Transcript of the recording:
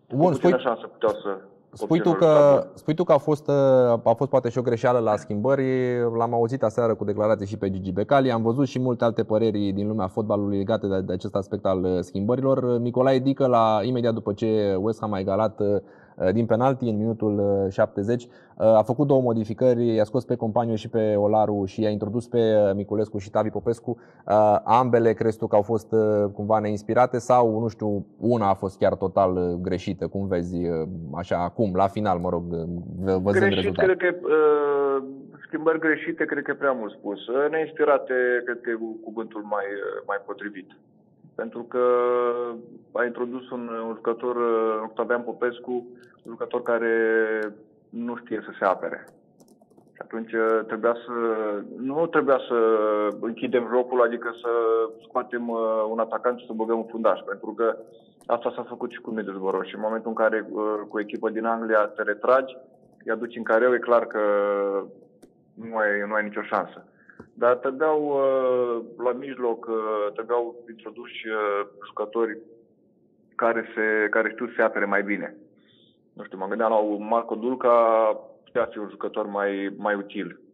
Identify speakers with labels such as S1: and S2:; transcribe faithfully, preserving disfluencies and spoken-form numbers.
S1: Bun, spui, așa puteau să spui, tu că,
S2: spui tu că a fost, a fost poate și o greșeală la schimbări. L-am auzit aseară cu declarații și pe Gigi Becali. Am văzut și multe alte păreri din lumea fotbalului legate de, de acest aspect al schimbărilor. Nicolae Dică, la, imediat după ce West Ham a egalat din penalti în minutul șaptezeci, a făcut două modificări, i-a scos pe Companiu și pe Olaru și i-a introdus pe Miculescu și Tavi Popescu. Ambele crezi tu că au fost cumva neinspirate sau, nu știu, una a fost chiar total greșită? Cum vezi așa acum, la final, mă rog, văzând
S1: Greșit,
S2: rezultatul?
S1: Cred că uh, schimbări greșite, cred că e prea mult spus. Neinspirate, cred că e cuvântul mai, mai potrivit. Pentru că a introdus un, un jucător, Octavian Popescu, un jucător care nu știe să se apere. Și atunci trebuia să, nu trebuia să închidem jocul, adică să scoatem un atacant și să băgăm un fundaș. Pentru că asta s-a făcut și cu Middlesbrough. Și în momentul în care cu o echipă din Anglia te retragi, îi aduci în careu, e clar că nu ai, nu ai nicio șansă. Dar trebuiau la mijloc, trebuiau introduși jucători care, se, care știu să se apere mai bine. Nu știu, mă gândeam la Marco Dulca, putea fi un jucător mai, mai util.